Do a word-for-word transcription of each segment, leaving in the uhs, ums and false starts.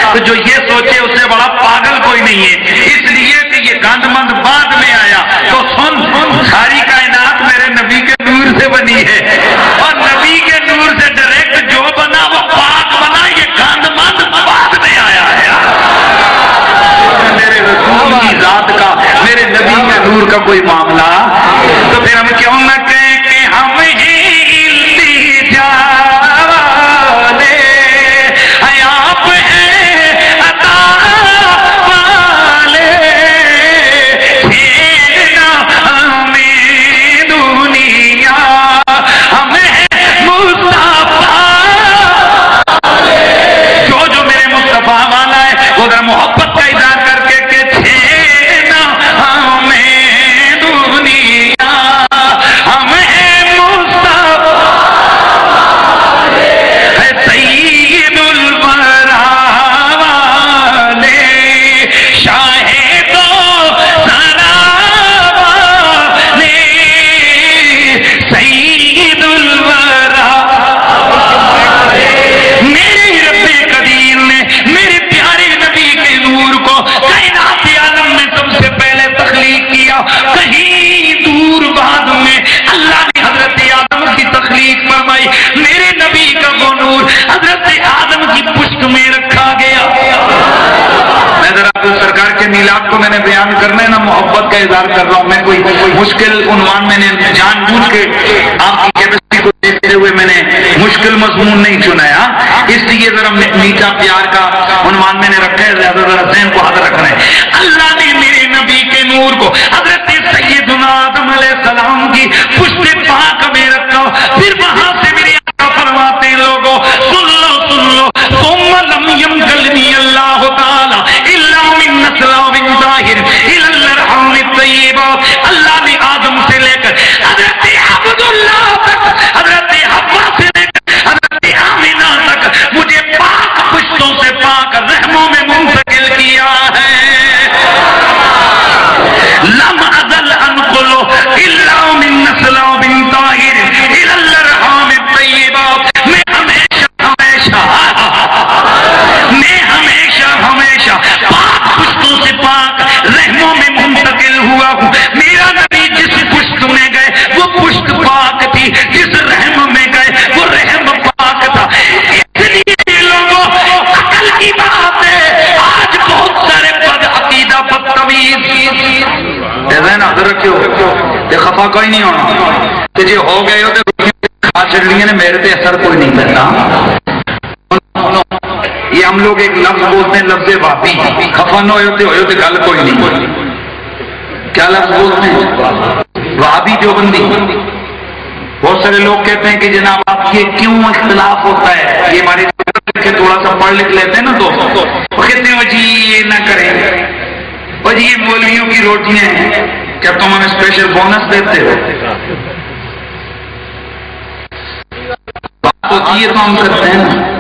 تو جو یہ سوچے اس سے بڑا پاگل کوئی نہیں ہے، اس لیے کہ یہ گند مند بعد میں آیا۔ تو سن ساری کائنات میرے نبی کے نور سے بنی ہے، اور نبی کے نور سے ڈائریکٹ جو بنا وہ پاک بنا، یہ گند مند بعد میں آیا ہے۔ میرے رسول کی ذات کا، میرے نبی کے نور کا کوئی معاملہ، تو پھر ہم کیوں نہ کہیں کہ ہم ہی التجا والے ہیں، آپ ہیں عطا والے، چھیڑنا ہمیں دنیا، ہم ہیں مصطفیٰ، جو جو میرے مصطفیٰ والا ہے وہ ذرا محبت کا اظہار کر کے کہ چھیڑنا ہمیں دنیا، ہم ہیں مصطفیٰ، ہے سید الورا والے، شاہد و سرا والے، سید الورا والے۔ میرے رب قدیر نے میرے پیارے نبی کے نور کو کائنات عالم میں سب سے پہلے تخلیق کیا، کہیں دور بعد میں اللہ نے حضرت آدم کی تخلیق فرمائی، میرے نبی کا وہ نور حضرت آدم کی پشت میں رکھا گیا۔ میں ذرا سرکار کے میلاد کو میں نے بیان کرنا ہے نا، محبت کا اظہار کر رہا ہوں میں، کوئی مشکل عنوان میں نے جان بوجھ کے آپ کی کیپیسٹی کو دیکھتے ہوئے میں نے مشکل مضمون نہیں چنایا، اس لیے ذرا میٹھا پیار کا عنوان میں نے رکھا ہے، زیادہ ذرا ذہن کو حاضر رکھنا ہے۔ اللہ نے میرے نبی کے نور کو حضرت سیدنا آدم علیہ السلام کی پشت پاک میں رکھا، پھر وہاں سے میرے آقا فرماتے ہیں لوگوں سن لو سن لو، ثم لم يمكلني اللہ تعالی الا من نسل من ظاہر الى الارحام الطیبات۔ اللہ نے آدم سے لے کر حضرت عبداللہ تک، حضرت حوا سے لے کر حضرت آمنہ تک مجھے پاک پشتوں سے پاک رحموں میں منتقل کیا ہے۔ لم ازل انقلو الا من نسل من ظاہر الى الارحام الطیبات۔ میں ہمیشہ ہمیشہ میں ہمیشہ ہمیشہ پاک پشتوں سے پاک رحموں میں منتقل ہوا ہوں۔ میرا نبی جس پشت میں گئے وہ پشت پاک تھی، جس رحم میں گئے وہ رحم پاک تھا۔ اس لیے لوگوں عقل کی بات ہے، آج بہت سارے بد عقیدہ بدتمیز نا ذرا کیوں یہ خفا کوئی نہیں ہونا کہ جی ہو گئے ہو تو کھا چڑھنی نے میرے تے اثر کوئی نہیں کرتا۔ یہ ہم لوگ ایک لفظ بولتے ہیں لفظ واپی، خفا نہ ہوتے ہوئے تو گل کوئی نہیں۔ کیا لفظ بولتے ہیں؟ وہابی دیوبندی۔ بہت سارے لوگ کہتے ہیں کہ جناب آپ یہ کیوں اختلاف ہوتا ہے، یہ ہمارے تھوڑا سا پڑھ لکھ لیتے ہیں نا تو وہ کہتے ہیں جی یہ نہ کریں، اور یہ مولویوں کی روٹیاں ہیں، کیا تم ہمیں اسپیشل بونس دیتے ہو؟ بات ہوتی ہے تو ہم کرتے ہیں نا۔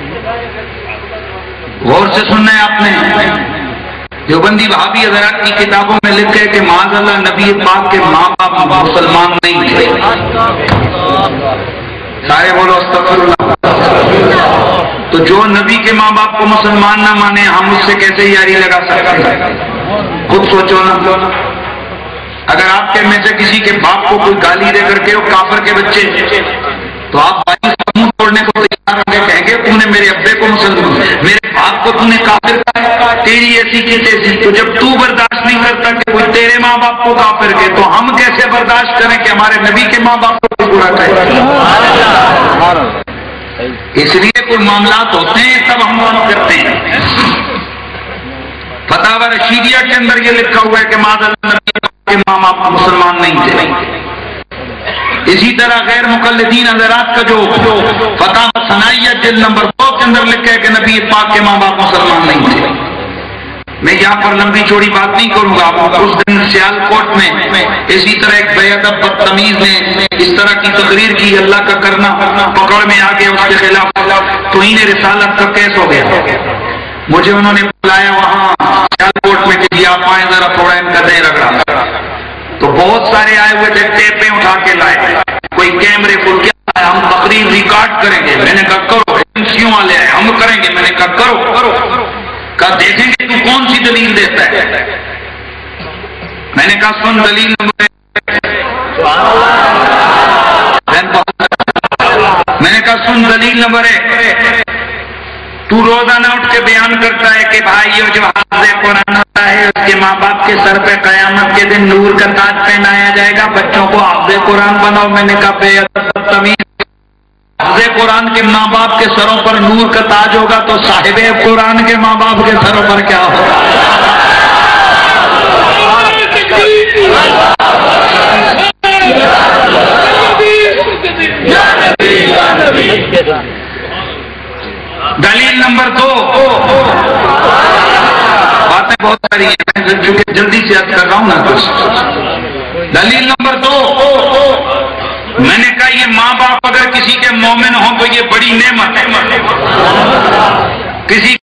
غور سے سننا ہے آپ نے، دیوبندی وہابی حضرات کی کتابوں میں لکھے کہ معاذ اللہ نبی پاک کے ماں باپ مسلمان نہیں تھے۔ سارے بولو استغفر اللہ۔ تو جو نبی کے ماں باپ کو مسلمان نہ مانے ہم اس سے کیسے یاری لگا سکتے ہیں؟ خود سوچو نا، اگر آپ کے میں سے کسی کے باپ کو کوئی گالی دے کر کے وہ کافر کے بچے، تو آپ بھائی منہ توڑنے کو تیار ہوں گے، کہیں گے تم نے میرے ابے کو مسلمان، میرے باپ کو تم نے کافر کہا، تیری ایسی کی تیسی۔ تو جب تو برداشت نہیں کرتا کہ کوئی تیرے ماں باپ کو کافر کہے تو ہم کیسے برداشت کریں کہ ہمارے نبی کے ماں باپ کو برا کہے؟ اس لیے کوئی معاملات ہوتے ہیں تب ہم معاف کرتے ہیں۔ فتاوی رشیدیہ کے اندر یہ لکھا ہوا ہے کہ معاذ اللہ نبی کے ماں باپ مسلمان نہیں تھے۔ اسی طرح غیر مقلدین حضرات کا جو فتاوی ثنائیہ جلد نمبر دو کے اندر لکھا ہے کہ نبی پاک کے ماں باپ مسلمان نہیں تھے۔ میں یہاں پر لمبی چوڑی بات نہیں کروں گا، اس دن سیال کوٹ میں اسی طرح ایک بے ادب بدتمیز نے اس طرح کی تقریر کی، اللہ کا کرنا پکڑ میں آ گیا، اس کے خلاف توہین رسالت کا کیس ہو گیا۔ مجھے انہوں نے بلایا وہاں سیال کوٹ میں کہ آپ آئیں ذرا تھوڑا ان کا دیں رگڑا، تو بہت سارے آئے ہوئے تھے، ٹیپیں اٹھا کے لائے، کوئی کیمرے کو کیا ہم تقریر ریکارڈ کریں گے، میں نے کہا کرو، ایجنسیوں والے آئے ہم کریں گے، میں نے کہا کرو کرو کہا دیکھیں گے تو کون سی دلیل دیتا ہے. میں نے کہا سن دلیل نمبر میں نے کہا سن دلیل نمبر ایک، تو روزانہ اٹھ کے بیان کرتا ہے کہ بھائی یہ جو حافظ قرآن ہوتا ہے اس کے ماں باپ کے سر پہ قیامت کے دن نور کا تاج پہنایا جائے گا، بچوں کو حافظ قرآن بناؤ. میں نے کہا بے ادب تمیز، حافظ قرآن کے ماں باپ کے سروں پر نور کا تاج ہوگا تو صاحب قرآن کے ماں باپ کے سروں پر کیا ہوگا؟ دلیل نمبر دو، باتیں بہت ساری ہیں چونکہ جلدی سے یاد کر رہا ہوں نا کچھ. دلیل نمبر دو، میں نے کہا یہ ماں باپ اگر کسی کے مومن ہوں تو یہ بڑی نعمت ہے. کسی